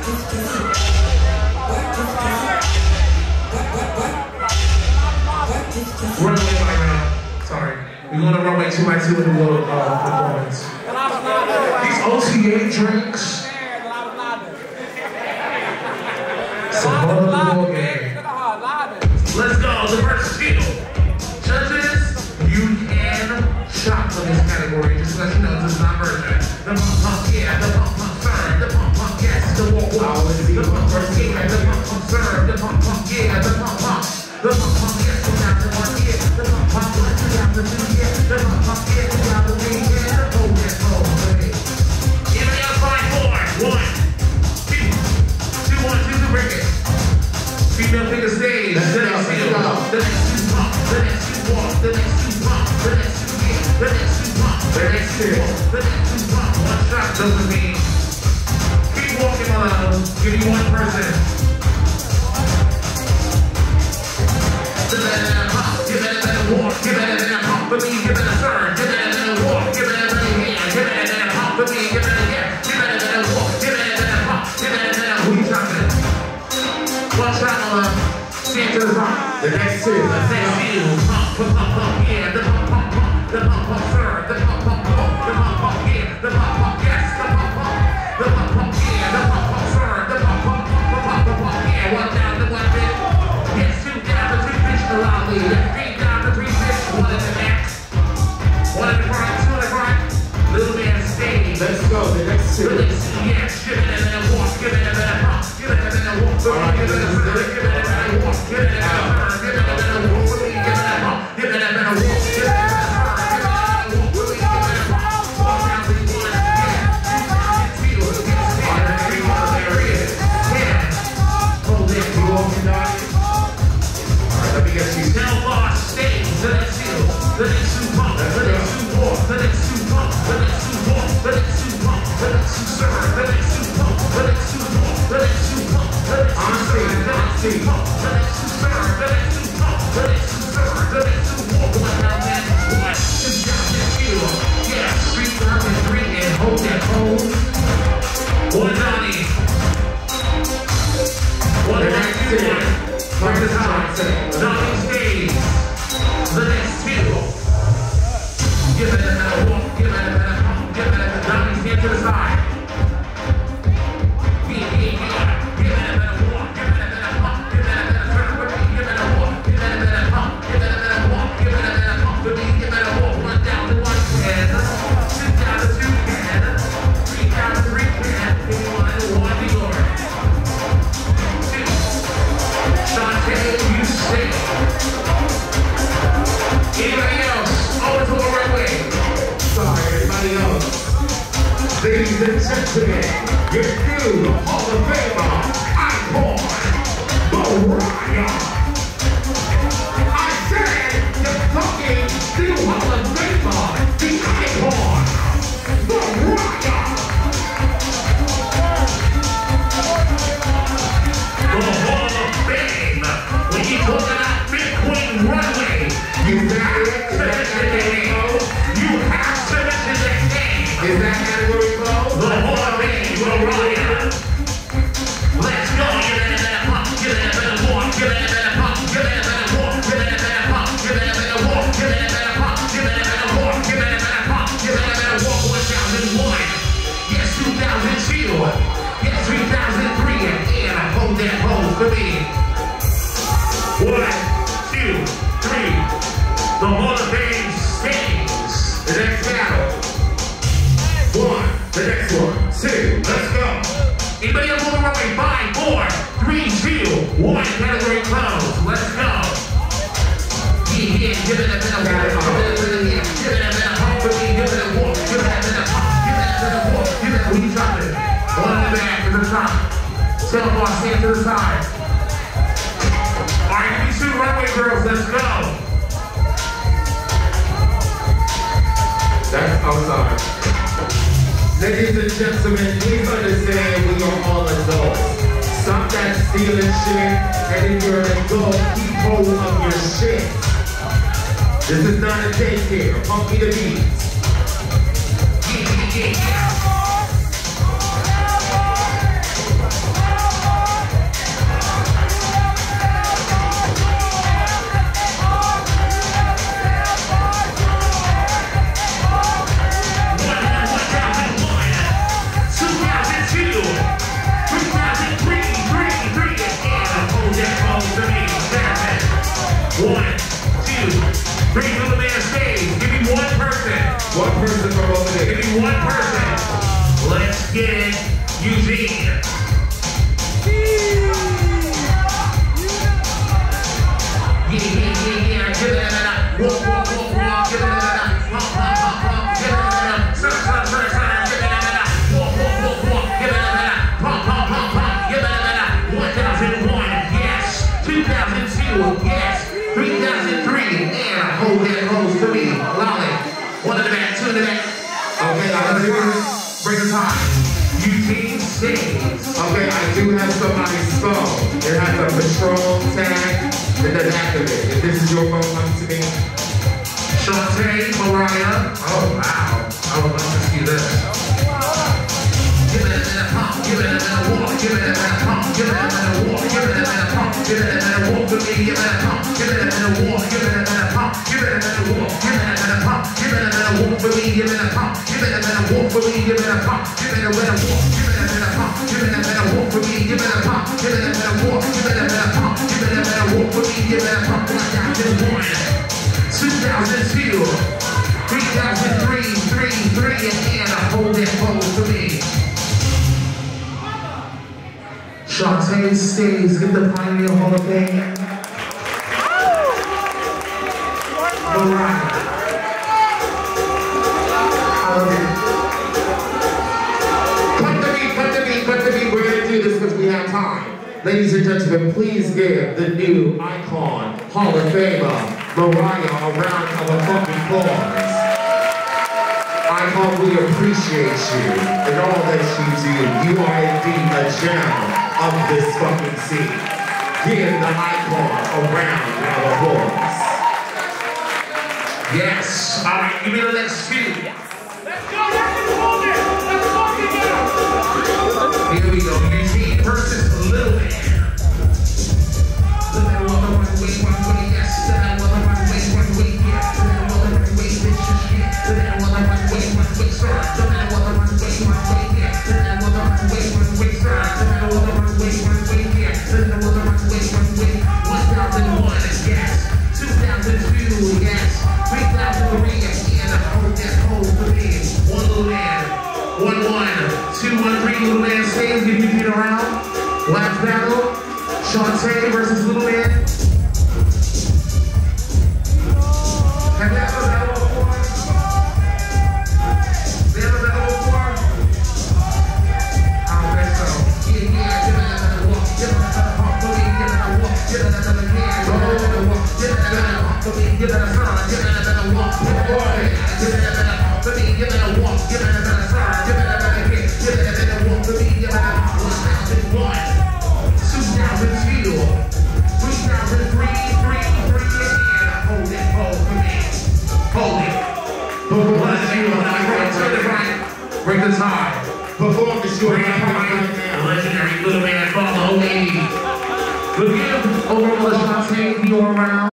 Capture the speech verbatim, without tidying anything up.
Runway right now. Sorry. We're going to runway two by two in the little uh, performance. These O T A drinks. It's a whole ball game. Let's go. The first two. Judges, you can shop for this category. Just to let you know, this is not version. The pump pump, yeah. The pump pump, serve. The pump pump, yes. The walk walk. The pump pump, yeah. The pump pump, serve. The pump pump, yeah. The pump pump. The pump pump, yes. two thousand one, yeah. The pump pump, two thousand two, yeah. The pump pump, yeah. two thousand three, yeah. The pole, yes, pole, okay. Anybody else find four? One, two, two, one, two, two, break it. Female pick a stage. The next two pump. The next two pump. The next two walk. The next two pump. The next two get. The next two pump. The next two walk. The next two pump. One shot doesn't mean. Keep walking along. Give me one person. Give it a pump, give it a walk, give it a pump for me, give it a turn, give it a walk, give it a hand, give it a pump for me, give it a yeah, give it a walk, give it a pump, give it a who you talking? One shot on stand to the front. The next two, the next two, pump, pump, pump, pump, yeah, the pump, pump, pump, the pump, pump, sir, the pump, pump, pump, the pump, pump, yeah, the pump, pump, yes, the pump, pump, the pump, pump, yeah, the pump, pump, sir, the pump, pump, the pump, pump, pump, yeah, one down, the one bit, yes, two down, the three fish, the lolly, three down, the three fish, one in the back, one in the front, two in the front, little man stay. Let's go, the next two. The next two, yes, give it a walk, give it a pump, give it a walk, give it a give it a walk, give it a turn, give it a walk, give it a pump, give it a walk, give it a turn, give it a walk, give it a the next two pump, the next two walk, the next two pump, the next two walk, the next two pump, the next two serve, the next two pump, the next two walk, the next two pump, the next two serve, the next two pump, the next two serve, the next two pump, the next two serve, the next two walk. One down that one, two down that two, yeah, three down that three and hold that pose. One Johnny, one next two, one the time, Johnny stays. The next two. Give it a walk, give it a pump, give it a Johnny stand to the side. Give it a walk, give it a pump, give it a turn for me, give it a walk, give it a pump, give it a walk, give it a pump for me, give it a walk, one down to one can, two down to two can, three down to three can, one to one to your two. Shante, you stay. Anybody else? Over to the runway. Sorry, everybody else. Ladies and gentlemen, your new Hall of Famer, icon, Mariah. I said, the fucking new Hall of Famer, the icon, Mariah. The Hall of Fame. When you talk about Bitcoin Runway, you have submission the name. You have submission the name. Is that category closed? The Hall of Fame, Mariah. Let's go. Give it a better pump. Give it a better walk. Give it a better pump. Give it a better walk. Give it a better pump. Give it a better walk. Give it a better pump. Give it a better walk. Give it a better pump. Give it a better walk. one thousand one. Yes, two thousand two. Yes, three thousand three. And I hold that pose for me. One, two, three. The Hall of Fame stays. The next battle. One, the next one, two, let's go. Anybody else on the runway? Five, four, three, two, one. Category closed. Let's go. Yeah, yeah, give it a bit of walk. Give it a bit of yeah. Give it a bit of pump for me. Give it a walk. Give it a bit of pump. Give it a bit of walk. Give it a who you dropping? One in the back to the top. Teleport, stand to the side. Alright, these two runway girls, let's go. That's outside. Ladies and gentlemen, please understand we are all adults. Stop that stealing shit, and if you're an adult, keep hold of your shit. This is not a daycare. Pump me the beat. Yeah, yeah, yeah. Kent, Eugene. Yeah, yeah, yeah, yeah, give it a walk, walk, walk, walk, give it a pump, pump, pump, pump, give it a sir, sir, sir, sir, give it a walk, walk, walk, walk, give it a pump, pump, pump, pump, give it a one thousand one, yes, two thousand two, yes, three thousand three, and hold that pose to me, Lolly, one in the back, two in the back, okay, I love you, bring the time. Eugene stays. Okay, I do have somebody's phone. It has a patrol tag that doesn't activate. If this is your phone, come to me. Shantae, Mariah. Oh, wow. I would love to see this. Give it a minute pump, give it a minute walk, give it a minute pump, give it a minute walk, give it a minute pump, give it a minute walk for me, give it a pump, give it a minute walk, give it a minute pump, give it a minute walk, give it a minute pump, give it a minute walk for me, give it a pump, give it a minute walk for me, give it a pump, give it a minute walk, give it a minute pump, give it a minute walk for me, give it a pump, give it a minute walk, give it a minute pump, give it a minute walk for me, give it a pump, one thousand one, two thousand two, three thousand three, three, three, and I hold that pose for me. Shantae stays, get the Pioneer Hall of Fame. Alright. Cut the beat, cut the beat, cut the beat. We're gonna do this because we have time. Ladies and gentlemen, please give the new icon, Hall of Famer, Mariah, a round of applause. Icon, we appreciate you and all that you do. You are indeed a gem of this fucking scene. Give the icon a round of applause. Yes. All right, give me the next two. Let's go. Hold it. Let's fucking go. Here we go. Eugene versus Little Man. Little Man, one way, one way, yes. Little Man, one way, one way, yes. Little Man, one way, bitch, shit. Little Man, one way, one way, sir. Little Man, one way, one way, yes. Little Man, one way, one way, sir. Little Man, one way, one way, yes. Little Man, one way, one way, one thousand one, yes. two thousand two, yes. three thousand three, and I hold that hold for me. One Little Man, one one, two one three. Little Man stays. Give you feet around. Last battle, Shantae versus Little Man. Have you ever battled before? They ever battled before? I don't think so. Yeah, yeah, give it another walk, give it another walk for me, give it another walk, give it another hand, give it another walk, give it another walk for me, give it a sign, give it another walk, give it another walk for me, give it a walk, give it another sign, give it another hand, give it another walk for me, give it a one thousand one, two thousand two, three thousand three, three, three, and I hold that pole for me. Hold it. Before the you and I right, turn it right, break the tie. Before the show, legendary Little Man, follow me. Look at him, over on the Shantae, be all around.